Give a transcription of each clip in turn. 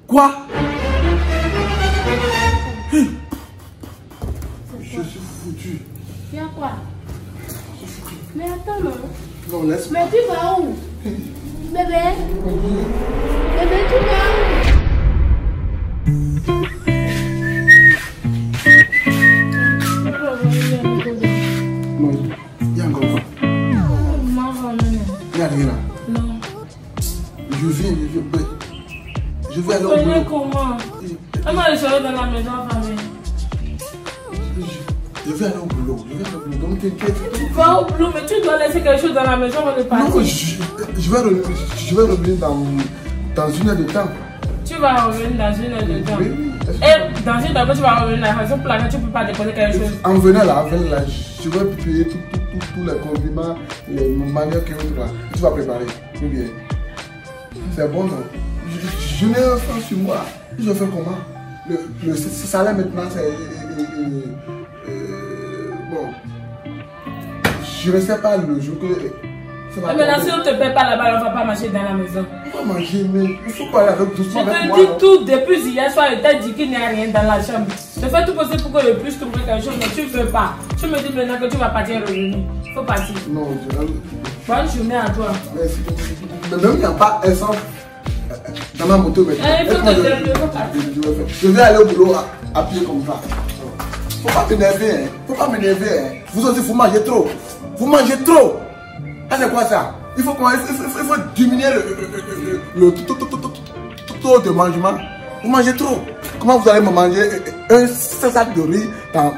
Quoi? Je suis foutu. Il y a quoi? Mais attends, non. Non, laisse. Mais tu vas où? Bébé? Bébé, tu vas où? Non, il y a encore quoi? Il n'y a rien là. Non. Je viens. Je vais aller au boulot. Comment? Comment je serai dans la maison, famille? Je vais aller au boulot. Donc t'inquiète. Tu vas au boulot, mais tu dois laisser quelque chose dans la maison avant de partir. Non, je vais revenir dans une heure de temps. Tu vas revenir dans une heure de temps. Oui. Et dans une heure de temps, tu vas revenir à la raison pour laquelle tu ne peux pas déposer quelque chose. En venant là, je vais payer tous les condiments, les manières que tu vas préparer. Ou bien. C'est bon, non? Je n'ai rien fait sur moi. Je fais comment? Le salaire maintenant, c'est. Bon. Je ne sais pas le jour que. Mais maintenant, si on ne te paie pas là-bas, on ne va pas manger dans la maison. On va manger, mais il faut parler avec doucement. Je te dis tout depuis hier soir, je t'ai dit qu'il n'y a rien dans la chambre. Je fais tout possible pour que je puisse trouver quelque chose, mais tu ne veux pas. Tu me dis maintenant que tu vas partir et revenir. Il faut partir. Non, Bonne journée à toi. Merci. Mais même il n'y a pas essence dans ma moto. Mais il faut te dire, il faut partir. Je vais aller au boulot à pied comme ça. Faut pas m'énerver, hein. Faut pas m'énerver, hein. Vous aussi, vous mangez trop. Vous mangez trop. Ah, c'est quoi ça? Il faut diminuer le taux de mangement. Vous mangez trop. Comment vous allez me manger un sac de riz dans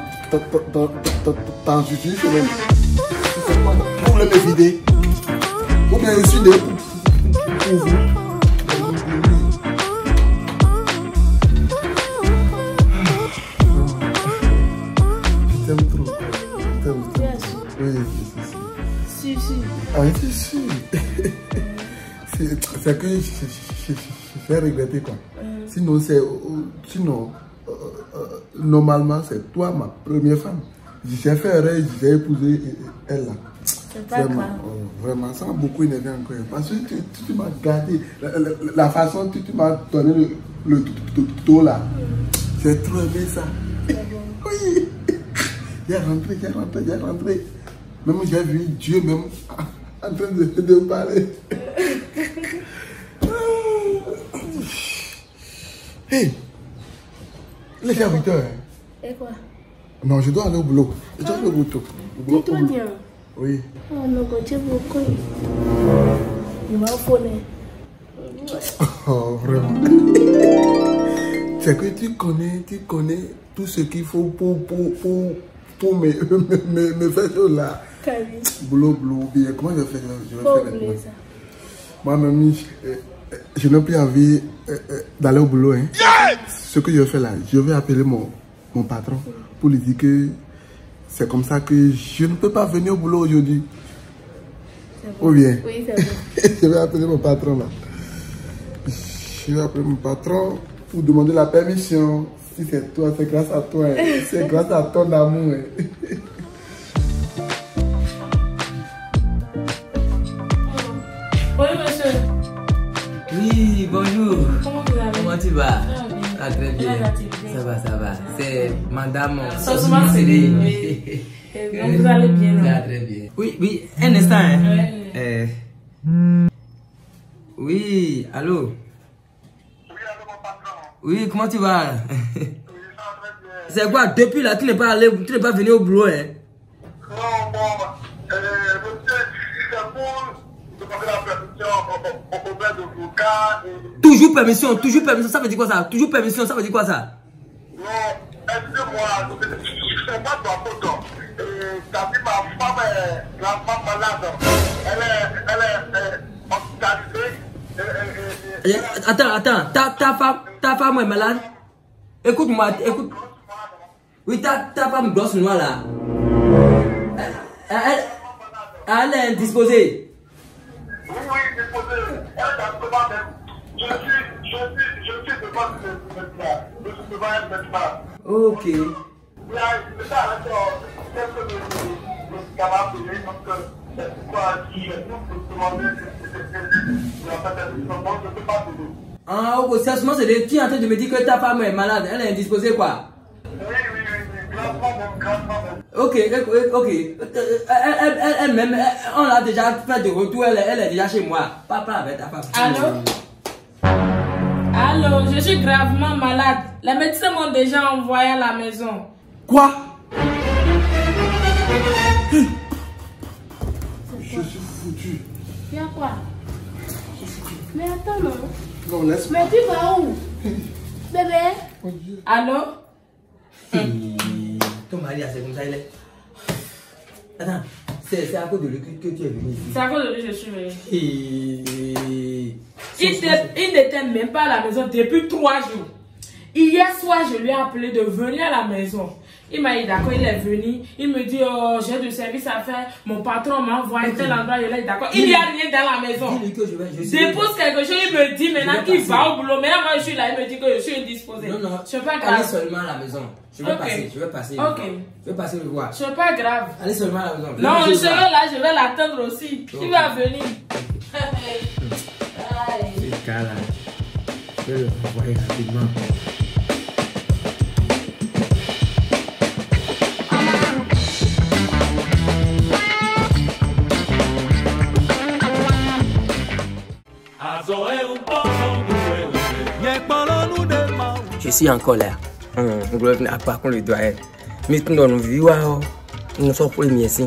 une semaine? Vous voulez me vider? Ou bien je suis debout pour vous? Je t'aime trop. Je t'aime trop. Oui, Si. ah, si. C'est que j'ai regretté quoi. Sinon, normalement, c'est toi ma première femme. J'ai fait erreur, j'ai épousé elle là. C'est pas grave. Vraiment, ça m'a beaucoup énervé encore. Parce que tu m'as gardé. La façon dont tu m'as donné le tout là. J'ai trop aimé ça. Oui. J'ai rentré. Même j'ai vu Dieu même en train de parler. Hey, il est à 8 heures. Et quoi? Non, je dois aller au boulot. Dis-toi bien. Oui. Oh non, tu es beaucoup. Il m'a phoné. Oh, vraiment. C'est que tu connais tout ce qu'il faut pour me faire ça là. Boulot, bien. Comment je vais faire ça? Moi-même, je n'ai plus envie d'aller au boulot. Hein. Ce que je fais là, je vais appeler mon patron pour lui dire que c'est comme ça que je ne peux pas venir au boulot aujourd'hui. Bon. Ou bien? Oui, c'est bon. Je vais appeler mon patron là. Je vais appeler mon patron pour demander la permission. Si c'est toi, c'est grâce à toi. Hein. C'est grâce à ton amour. Hein. Oui, monsieur. Oui, bonjour. Comment tu vas? Ah, très bien. Ça va. C'est madame Sosuma-Siri. Oui. Donc vous allez bien. Ça très bien. Oui, un instant. Hein. Oui, allô? Oui, comment tu vas? C'est quoi, depuis là, tu n'es pas venu au boulot, hein? Non, bon, c'est pour demander la permission au problème de Luca. Toujours permission, ça veut dire quoi ça? Toujours permission, ça veut dire quoi ça? Non, excusez-moi, c'est pas de ma faute. T'as vu, ma femme est la femme malade. Elle est hospitalisée. Attends, ta femme est malade? Écoute-moi, écoute. Oui, ta femme grosse noire là. Elle est indisposée. Oui, disposée. Elle est devant même. Je suis devant le médecin. Ok. Ah, au sérieusement, tu es en train de me dire que ta femme est malade. Elle est indisposée, quoi. Oui, gravement même. Ok. Elle-même, on l'a déjà fait de retour. Elle est déjà chez moi. Papa avec ta femme. Allô, je suis gravement malade. Les médecins m'ont déjà envoyé à la maison. Quoi? Je suis foutu. Il y a quoi? Mais attends, non. Non, laisse-moi. Mais tu vas où? Bébé? Mon Dieu. Allô? Ton mari, c'est comme ça, il est. Attends, c'est à cause de lui que tu es venu ici. C'est à cause de lui que je suis venu. Il n'était même pas à la maison depuis 3 jours. Hier soir, je lui ai appelé de venir à la maison. Il m'a dit d'accord, il est venu. Il me dit, oh, j'ai du service à faire. Mon patron m'a envoyé tel endroit, il est d'accord. Il n'y a rien dans la maison. Dépose quelque chose, il me dit maintenant qu'il va au boulot. Maintenant, moi, je suis là, il me dit que je suis indisposée. Non, c'est pas allez grave. seulement à la maison. Je vais passer. Ok. Je vais passer le voir. C'est pas grave. Allez seulement à la maison. Non, je serai là, je vais l'attendre aussi. Il va venir. Ce cas-là, je vais le renvoyer rapidement. Je suis en colère. Par contre, le doyen. Mais nous nous vivons, nous sommes premiers ici.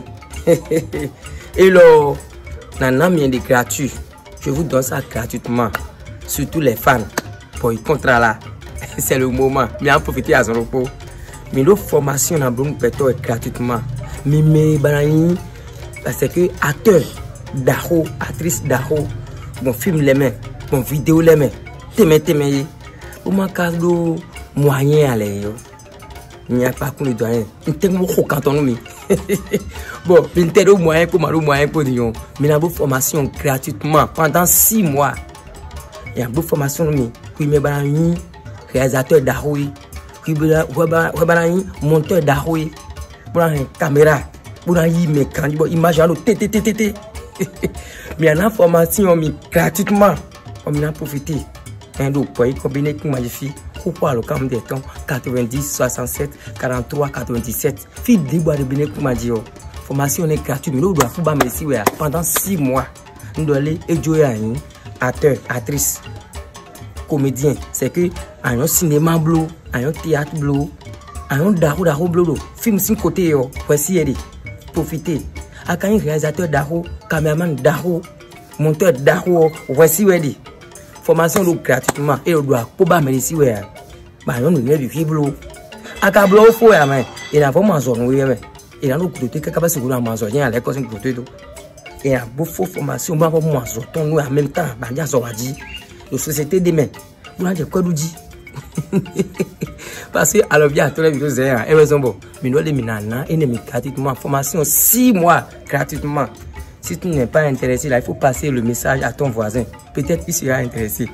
Et là, nous avons des gratuits. Je vous donne ça gratuitement. Surtout les fans. Pour y contrat là. C'est le moment. Mais en profiter à son repos. Mais nos formations dans Bruno Peto est gratuitement. Mais parce que acteur d'Aho, actrice d'Aho, mon film les mains, mon vidéo les mains, témé. Pour mon cadeau moyen à l'air. Il n'y a pas qu'on le doyen. Il t'aime beaucoup quand on nous. Bon, il t'aide au moyen pour moyen pour nous. Mais il y a une formation gratuitement pendant 6 mois. Il y a une formation nous. Puis me balani réalisateur d'Ahoui. Puis balani monteur d'Ahoui. Pour une caméra. Pour un mécan. Image à l'eau. Mais il y a une formation gratuitement. On en a profité. Un dos pour y combiner avec ma fille. Pourquoi le camp des temps 90, 67, 43, 97. Fille de bois de béné pour ma dire. Formation est gratuite, mais nous devons faire merci pendant 6 mois. Nous devons aller jouer à un acteur, actrice, comédien. C'est que un cinéma bleu, un théâtre bleu, un d'aro bleu, film 5 côtés, voici aider, profiter. À un réalisateur d'aro, caméraman d'aro, monteur d'aro, voici aider. Formation gratuitement et on doit pas merci ouais. Bah on est du fiblo. Akablo fo ya mais il a vraiment zone oui mais il a nous côté que capable segura manzo rien les causes côté tout. Et a beau formation ba vraiment manzo ton nous en même temps ba dia so wadi. La société demain. Vous avez quoi dit? Parce que alors bien tous les vidéos c'est et raison bon. Mais nous les minana et ne gratuitement formation 6 mois gratuitement. Si tu n'es pas intéressé, là, il faut passer le message à ton voisin. Peut-être qu'il sera intéressé.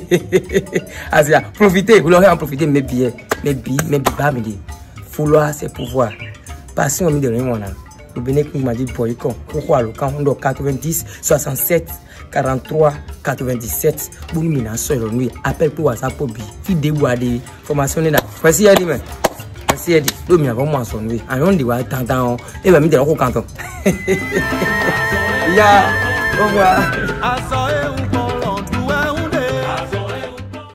Asia, profitez, vous l'aurez en profité, mes billets, mes bas, me dit. Vouloir, c'est pouvoir. Passez au milieu de rien, là. Le bénéfice m'a dit, pourquoi le camp, on 90, 67, 43, 97, vous nous mettez seul, nous, appel pour WhatsApp, pour bi, fille déboîtée, formation là. Voici, elle dit, mais. Voici, elle dit, nous, nous avons son oui. On dit, ouais, tant, et bien, nous, nous avons canton. Ya, au revoir.